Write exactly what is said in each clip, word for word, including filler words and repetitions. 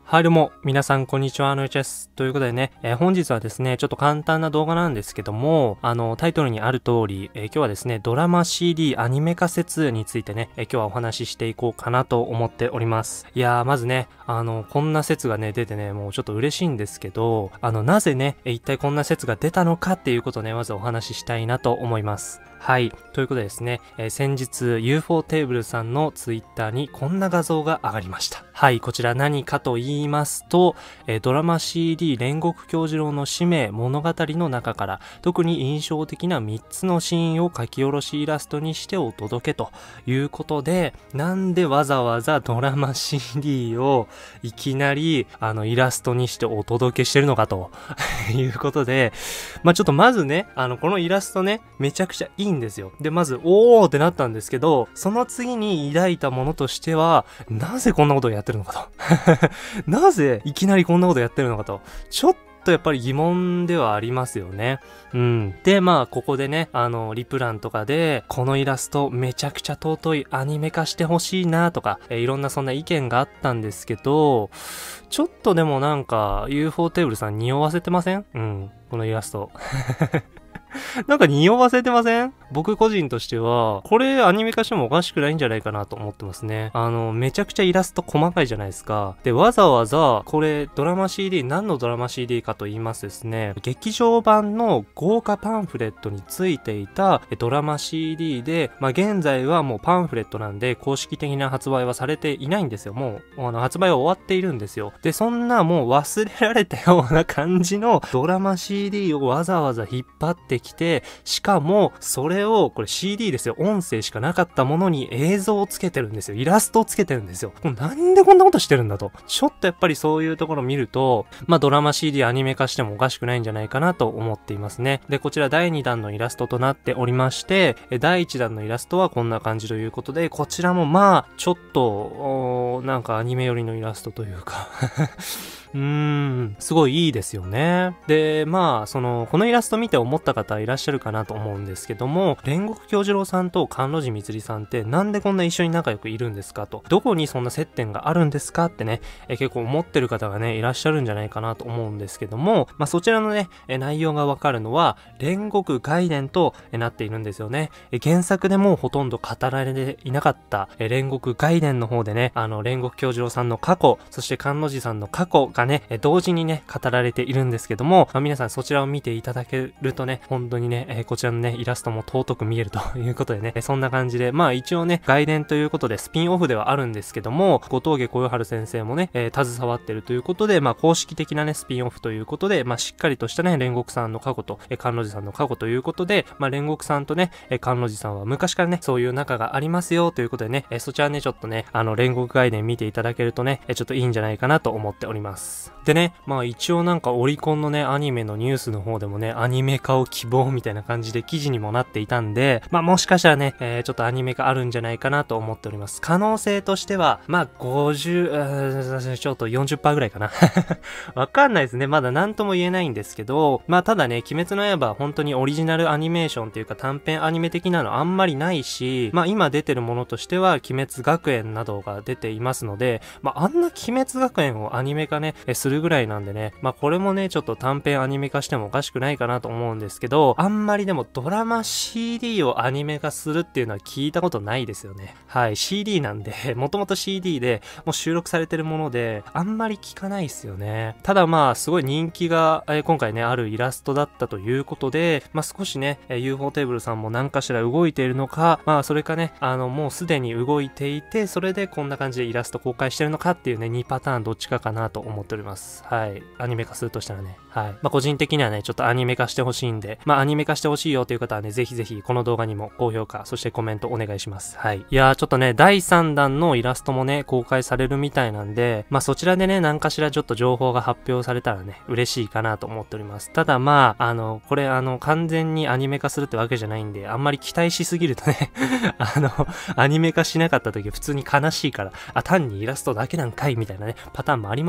はい、どうも、皆さん、こんにちは、のいちです。ということでね、えー、本日はですね、ちょっと簡単な動画なんですけども、あの、タイトルにある通り、えー、今日はですね、ドラマ シーディー アニメ化説についてね、えー、今日はお話ししていこうかなと思っております。いやー、まずね、あの、こんな説がね、出てね、もうちょっと嬉しいんですけど、あの、なぜね、えー、一体こんな説が出たのかっていうことをね、まずお話ししたいなと思います。はい。ということでですね、えー、先日 ユーフォー テーブルさんのツイッターにこんな画像が上がりました。はい。こちら何かと言いますと、えー、ドラマ シーディー 煉獄教授郎の使命物語の中から特に印象的なみっつのシーンを書き下ろしイラストにしてお届けということで、なんでわざわざドラマ シーディー をいきなりあのイラストにしてお届けしてるのかということで、まあちょっとまずね、あのこのイラストね、めちゃくちゃいいんですよ。で、まず、おーってなったんですけど、その次に抱いたものとしては、なぜこんなことをやってるのかと。なぜいきなりこんなことをやってるのかと。ちょっとやっぱり疑問ではありますよね。うん。で、まあ、ここでね、あの、リプランとかで、このイラストめちゃくちゃ尊いアニメ化してほしいなとか、えー、いろんなそんな意見があったんですけど、ちょっとでもなんか、ユーフォー テーブルさん匂わせてません？うん。このイラスト。なんか匂わせてません？僕個人としては、これアニメ化してもおかしくないんじゃないかなと思ってますね。あの、めちゃくちゃイラスト細かいじゃないですか。で、わざわざ、これドラマ シーディー、何のドラマ シーディー かと言いますですね、劇場版の豪華パンフレットについていたドラマ シーディー で、まあ、現在はもうパンフレットなんで公式的な発売はされていないんですよ。もう、あの、発売は終わっているんですよ。で、そんなもう忘れられたような感じのドラマ シーディー をわざわざ引っ張ってきて、しかもそれをこれ シーディー ですよ、音声しかなかったものに映像をつけてるんですよ、イラストをつけてるんですよ。もうなんでこんなことしてるんだと、ちょっとやっぱりそういうところを見ると、まあドラマ シーディー アニメ化してもおかしくないんじゃないかなと思っていますね。で、こちらだいにだんのイラストとなっておりまして、だいいちだんのイラストはこんな感じということで、こちらもまあちょっとなんかアニメ寄りのイラストというかうーん、すごいいいですよね。で、まあ、その、このイラスト見て思った方いらっしゃるかなと思うんですけども、煉獄教授郎さんと甘露寺みつりさんってなんでこんな一緒に仲良くいるんですかと。どこにそんな接点があるんですかってね、え結構思ってる方がね、いらっしゃるんじゃないかなと思うんですけども、まあそちらのね、え内容がわかるのは、煉獄外伝となっているんですよね。え原作でもほとんど語られていなかった、え煉獄外伝の方でね、あの、煉獄教授郎さんの過去、そして甘露寺さんの過去がね、同時にね、語られているんですけども、まあ、皆さんそちらを見ていただけるとね、本当にね、えー、こちらのね、イラストも尊く見えるということでね、そんな感じで、まあ一応ね、外伝ということでスピンオフではあるんですけども、後藤家小夜春先生もね、えー、携わってるということで、まあ公式的なね、スピンオフということで、まあしっかりとしたね、煉獄さんの過去と、えー、甘露寺さんの過去ということで、まあ煉獄さんとね、えー、甘露寺さんは昔からね、そういう仲がありますよということでね、えー、そちらね、ちょっとね、あの、煉獄外伝見ていただけるとね、えー、ちょっといいんじゃないかなと思っております。でね、まあ一応なんかオリコンのね、アニメのニュースの方でもね、アニメ化を希望みたいな感じで記事にもなっていたんで、まあもしかしたらね、えー、ちょっとアニメ化あるんじゃないかなと思っております。可能性としては、まあごじゅう、ちょっと よんじゅっパーセント ぐらいかな。わかんないですね。まだ何とも言えないんですけど、まあただね、鬼滅の刃本当にオリジナルアニメーションっていうか短編アニメ的なのあんまりないし、まあ今出てるものとしては、鬼滅学園などが出ていますので、まああんな鬼滅学園をアニメ化ね、えするぐらいなんでね、まあこれもね、ちょっと短編アニメ化してもおかしくないかなと思うんですけど、あんまりでもドラマ シーディー をアニメ化するっていうのは聞いたことないですよね。はい、シーディー なんで、もともと シーディー でもう収録されてるもので、あんまり聞かないですよね。ただまあ、すごい人気が、えー、今回ね、あるイラストだったということで、まあ少しね、えー、ユーフォー テーブルさんも何かしら動いているのか、まあそれかね、あの、もうすでに動いていて、それでこんな感じでイラスト公開してるのかっていうね、にパターンどっちかかなと思っております。はい。アニメ化するとしたらね。はい。まあ個人的にはね、ちょっとアニメ化してほしいんで、まあアニメ化してほしいよという方はね、ぜひぜひこの動画にも高評価、そしてコメントお願いします。はい。いやーちょっとね、だいさんだんのイラストもね、公開されるみたいなんで、まあそちらでね、何かしらちょっと情報が発表されたらね、嬉しいかなと思っております。ただまあ、あの、これあの、完全にアニメ化するってわけじゃないんで、あんまり期待しすぎるとね、あの、アニメ化しなかった時普通に悲しいから、あ、単にイラストだけなんかいみたいなね、パターンもありますから、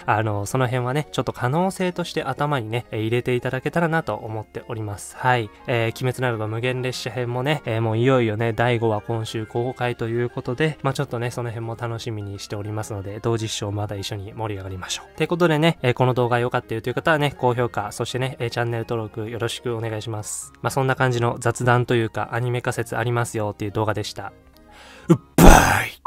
あの、その辺はね、ちょっと可能性として頭にね、えー入れていただけたらなと思っております。はい。えー、鬼滅の刃無限列車編もね、えー、もういよいよね、だいごわ今週公開ということで、まあちょっとね、その辺も楽しみにしておりますので、同時視聴まだ一緒に盛り上がりましょう。ということでね、えー、この動画良かったよという方はね、高評価、そしてね、えー、チャンネル登録よろしくお願いします。まあそんな感じの雑談というか、アニメ仮説ありますよっていう動画でした。うっばーい。